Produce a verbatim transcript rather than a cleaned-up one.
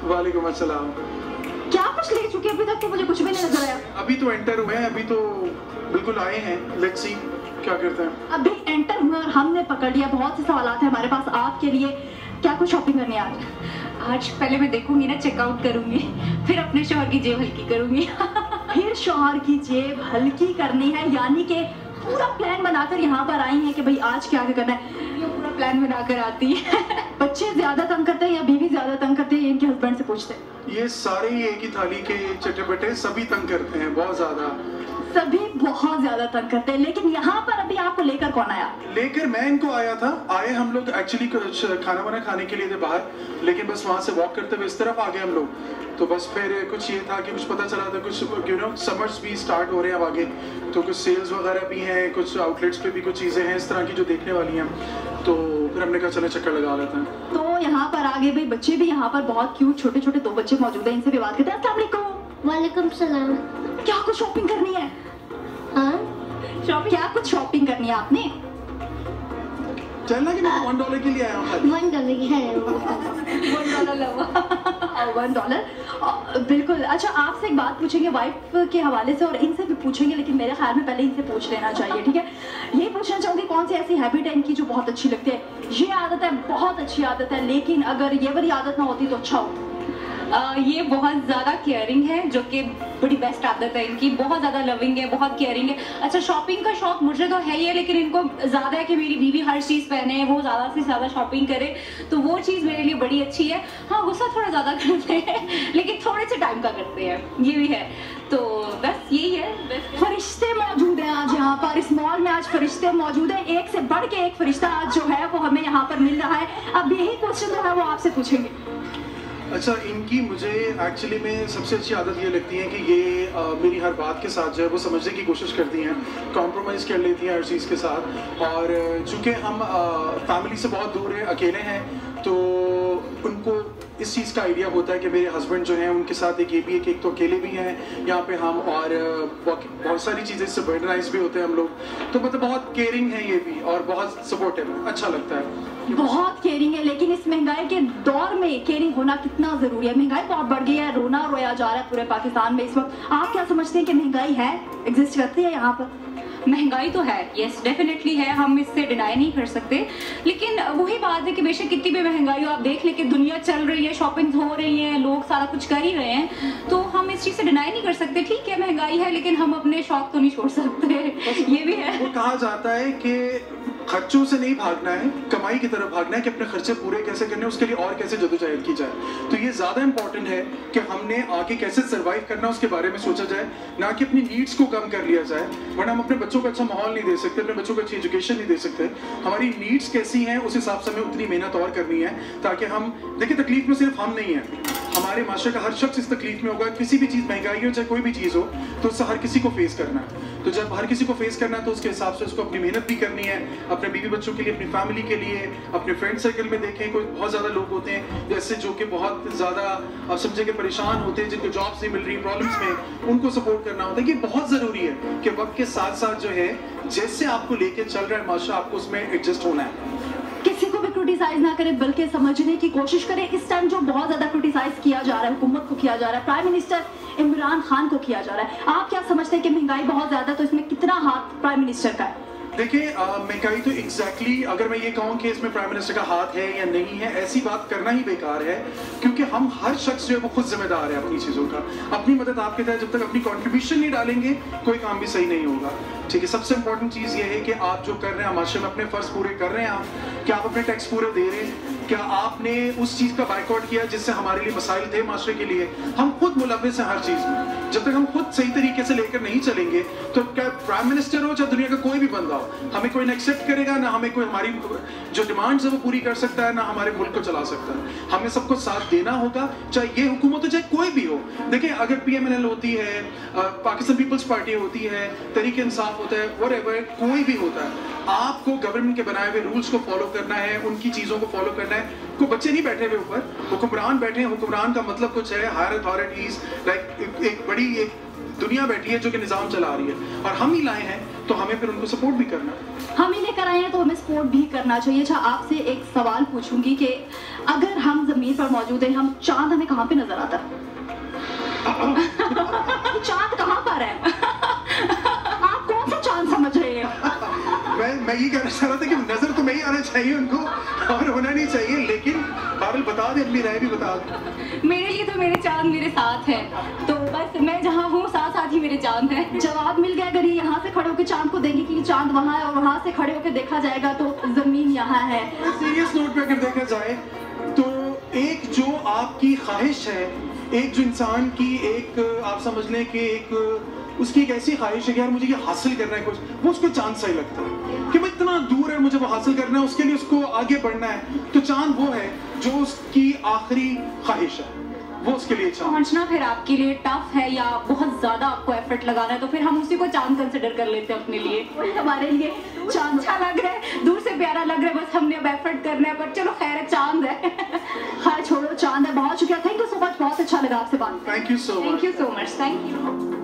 वालेकुम अस्सलाम। क्या कुछ ले चुके अभी तक, तो मुझे कुछ भी नहीं नजर आया। अभी तो एंटर हुए हैं, अभी तो बिल्कुल आए हैं, लेट्स सी क्या करते हैं। अभी एंटर हुए और हमने पकड़ लिया। बहुत से सवालात हैं हमारे पास आपके लिए। क्या कुछ शॉपिंग करनी है आज? आज पहले मैं देखूंगी ना, चेकआउट करूंगी, फिर अपने शौहर की जेब हल्की करूंगी। फिर शौहर की जेब हल्की करनी है, यानी कि पूरा प्लान बनाकर यहाँ पर आई हैं कि भाई आज क्या क्या करना है। ये पूरा प्लान बनाकर आती है। बच्चे ज्यादा तंग करते हैं या बीवी ज्यादा तंग करते हैं, इनके हस्बैंड से पूछते हैं। ये सारे ही एक ही थाली के चटपटे सभी तंग करते हैं, बहुत ज्यादा। सभी बहुत ज्यादा तंग करते हैं। लेकिन यहाँ पर अभी आपको लेकर कौन आया? लेकर मैं इनको आया था। आए हम लोग एक्चुअली खाना वाना खाने के लिए थे बाहर, लेकिन बस वहाँ से वॉक करते हुए इस तरफ आ गए हम लोग। तो बस फिर कुछ ये था कि कुछ पता चला था, कुछ यू नो समर्स भी स्टार्ट हो रहे हैं अब आगे, तो कुछ सेल्स वगैरह भी हैं, कुछ आउटलेट्स पे भी कुछ चीज़ें हैं इस तरह की जो देखने वाली हैं। तो फिर हमने कहा चले चक्कर लगा लेते हैं। तो यहाँ पर आगे भाई बच्चे भी यहाँ पर बहुत क्यूट छोटे छोटे दो बच्चे मौजूद हैं, इनसे भी बात करते हैं। अस्सलाम वालेकुम। वालेकुम सलाम। क्या कुछ शॉपिंग करनी है? हाँ शॉपिंग? क्या कुछ शॉपिंग करनी है आपने? चलना कि मैं वन डॉलर के लिए आया हूँ। वन डॉलर की है। वन डॉलर लगा। वन डॉलर बिल्कुल। अच्छा, आपसे एक बात पूछेंगे वाइफ के हवाले से और इनसे भी पूछेंगे, लेकिन मेरे ख्याल में पहले इनसे पूछ लेना चाहिए, ठीक है? ये पूछना चाहूँगी कौन सी ऐसी हैबिट है इनकी जो बहुत अच्छी लगती है? ये आदत है, बहुत अच्छी आदत है, लेकिन अगर ये वाली आदत ना होती तो अच्छा हो। आ, ये बहुत ज़्यादा केयरिंग है, जो कि बड़ी बेस्ट आदत है इनकी। बहुत ज़्यादा लविंग है, बहुत केयरिंग है। अच्छा, शॉपिंग का शौक मुझे तो है ही है, लेकिन इनको ज़्यादा है कि मेरी बीवी हर चीज़ पहने, वो ज़्यादा से ज़्यादा शॉपिंग करे, तो वो चीज़ मेरे लिए बड़ी अच्छी है। हाँ, गुस्सा थोड़ा ज़्यादा करते हैं, लेकिन थोड़े से टाइम का करते हैं, ये भी है। तो बस यही है। फरिश्ते मौजूद हैं आज यहाँ पर, इस मॉल में आज फरिश्ते मौजूद हैं। एक से बढ़ के एक फरिश्ता आज जो है वो हमें यहाँ पर मिल रहा है। अब यही क्वेश्चन जो है वो आपसे पूछेंगे। अच्छा, इनकी मुझे एक्चुअली में सबसे अच्छी आदत ये लगती है कि ये आ, मेरी हर बात के साथ जो है वो समझने की कोशिश करती हैं, कॉम्प्रोमाइज़ कर लेती हैं हर चीज़ के साथ। और चूँकि हम फैमिली से बहुत दूर हैं, अकेले हैं, तो उनको इस चीज़ का आइडिया होता है कि मेरे हस्बैंड जो हैं उनके साथ एक ये भी एक, एक तो अकेले भी हैं यहाँ पे हम, और बहुत सारी चीज़ें इससे बर्डनाइज भी होते हैं हम लोग। तो मतलब बहुत केयरिंग है ये भी और बहुत सपोर्टिव है, अच्छा लगता है। बहुत केयरिंग है, लेकिन इस महंगाई के दौर में केयरिंग होना कितना जरूरी है? महंगाई बहुत बढ़ गई है, रोना रोया जा रहा है पूरे पाकिस्तान में इस वक्त। आप क्या समझते हैं कि महंगाई है, एग्जिस्ट करती है यहाँ पर? महंगाई तो है, यस डेफिनेटली है, हम इससे डिनाई नहीं कर सकते। लेकिन वही बात है कि बेशक कितनी भी महंगाई हो, आप देख ले कि दुनिया चल रही है, शॉपिंग हो रही है, लोग सारा कुछ कर ही रहे हैं, तो हम इस चीज़ से डिनाई नहीं कर सकते। ठीक है, महंगाई है, लेकिन हम अपने शौक तो नहीं छोड़ सकते, ये भी है। वो कहा जाता है कि खर्चों से नहीं भागना है, कमाई की तरफ भागना है, कि अपने खर्चे पूरे कैसे करने हैं, उसके लिए और कैसे जदोजहद की जाए। तो ये ज़्यादा इंपॉर्टेंट है कि हमने आगे कैसे सर्वाइव करना उसके बारे में सोचा जाए, ना कि अपनी नीड्स को कम कर लिया जाए। वरना हम अपने बच्चों को अच्छा माहौल नहीं दे सकते, अपने बच्चों को अच्छी एजुकेशन नहीं दे सकते। हमारी नीड्स कैसी हैं उस हिसाब से हमें उतनी मेहनत और करनी है, ताकि हम देखिए तकलीफ में सिर्फ हम नहीं हैं, हमारे माशरे का हर शख्स इस तकलीफ में होगा। किसी भी चीज़, महंगाई हो चाहे कोई भी चीज़ हो, तो उससे हर किसी को फेस करना है। तो जब हर किसी को फेस करना है तो उसके हिसाब से उसको अपनी मेहनत भी करनी है, अपने बीवी बच्चों के लिए, अपनी फैमिली के लिए, अपने फ्रेंड सर्कल में देखें कोई बहुत ज़्यादा लोग होते हैं जैसे जो कि बहुत ज़्यादा आप समझे कि परेशान होते हैं, जिनको जॉब्स नहीं मिल रही, प्रॉब्लम्स में, उनको सपोर्ट करना होता है। ये बहुत ज़रूरी है कि वक्त के साथ साथ जो है जैसे आपको लेके चल रहा है माशरा, आपको उसमें एडजस्ट होना है। किसी को भी क्रिटिसाइज ना करें, बल्कि समझने की कोशिश करें। इस टाइम जो बहुत ज्यादा क्रिटिसाइज किया जा रहा है, हुकूमत को किया जा रहा है, प्राइम मिनिस्टर इमरान खान को किया जा रहा है। आप क्या समझते हैं कि महंगाई बहुत ज्यादा, तो इसमें कितना हाथ प्राइम मिनिस्टर का है? देखिए, महंगाई तो एग्जैक्टली exactly, अगर मैं ये कहूँ कि इसमें प्राइम मिनिस्टर का हाथ है या नहीं है, ऐसी बात करना ही बेकार है, क्योंकि हम हर शख्स जो है वो खुद जिम्मेदार है अपनी चीज़ों का। अपनी मदद आपके तहत जब तक अपनी कंट्रीब्यूशन नहीं डालेंगे, कोई काम भी सही नहीं होगा। ठीक है, सबसे इंपॉर्टेंट चीज़ ये है कि आप जो कर रहे हैं माशरे में, अपने फ़र्ज़ पूरे कर रहे हैं आप, क्या आप अपने टैक्स पूरे दे रहे हैं, क्या आपने उस चीज़ का बाइकआउट किया जिससे हमारे लिए मसाइल थे माशरे के लिए। हम खुद मुलव्विस हैं हर चीज़ में। जब तक हम खुद सही तरीके से लेकर नहीं चलेंगे, तो क्या प्राइम मिनिस्टर हो चाहे दुनिया का कोई भी बंदा हो, हमें कोई ना एक्सेप्ट करेगा, ना हमें कोई हमारी जो डिमांड्स है वो पूरी कर सकता है, ना हमारे मुल्क को चला सकता है। हमें सबको साथ देना होगा, चाहे ये हुकूमत हो चाहे कोई भी हो। देखिए, अगर पी एम एन एल होती है, पाकिस्तान पीपल्स पार्टी होती है, तहरीक इंसाफ होता है, व्हाटएवर कोई भी होता है, आपको गवर्नमेंट के बनाए हुए रूल्स को फॉलो करना है, उनकी चीज़ों को फॉलो करना है। कोई बच्चे नहीं बैठे हुए ऊपर, हुक्मरान बैठे हैं। हुक्मरान का मतलब कुछ है, हायर अथॉरिटीज, लाइक एक बड़ी एक दुनिया बैठी है जो कि निज़ाम चला रही है, और हम ही लाए हैं, तो हमें फिर उनको सपोर्ट भी करना है। हम ही लेकर आए हैं तो हमें सपोर्ट भी करना चाहिए। अच्छा, आपसे एक सवाल पूछूंगी कि अगर हम जमीन पर मौजूद हैं, हम चांद हमें कहाँ पे नजर आता है? चांद कहाँ पर है? आप कौन सा चांद समझ रहे हैं? मैं मैं ये कहना चाह रहा था कि नजर तो नहीं आना चाहिए उनको और होना नहीं चाहिए, लेकिन बादल बता दे, अपनी राय भी बता दे। मेरे लिए तो मेरे चांद मेरे साथ है, तो बस मैं जहाँ हूँ साथ साथ ही मेरे चांद है। जवाब मिल गया। अगर ये यहाँ से खड़े होकर चांद को देंगे कि चांद वहाँ है और वहाँ से खड़े होकर देखा जाएगा तो जमीन यहाँ है। सीरियस नोट पे अगर देखा जाए तो एक जो आपकी ख्वाहिश है, एक जो इंसान की एक आप समझ लें कि एक उसकी एक ऐसी ख्वाहिश है कि यार मुझे ये हासिल करना है कुछ, वो उसको चांद सही लगता है कि मैं इतना दूर है, मुझे वो हासिल करना है, उसके लिए उसको आगे बढ़ना है। तो चांद वो है जो उसकी आखिरी ख्वाहिश है, वो उसके लिए चांद। पहुंचना फिर आपके लिए टफ है या बहुत ज्यादा आपको एफर्ट लगाना है, तो फिर हम उसी को चांद कंसिडर कर लेते हैं अपने लिए। वही हमारे लिए चांद अच्छा लग रहा है, दूर से प्यारा लग रहा है, बस हमने अब एफर्ट करना है, पर चलो खैर चांद है। खैर छोड़ो, चांद है। बहुत शुक्रिया, थैंक यू सो मच, बहुत अच्छा लगा आपसे बात। Thank you so much. Thank you so much, thank you.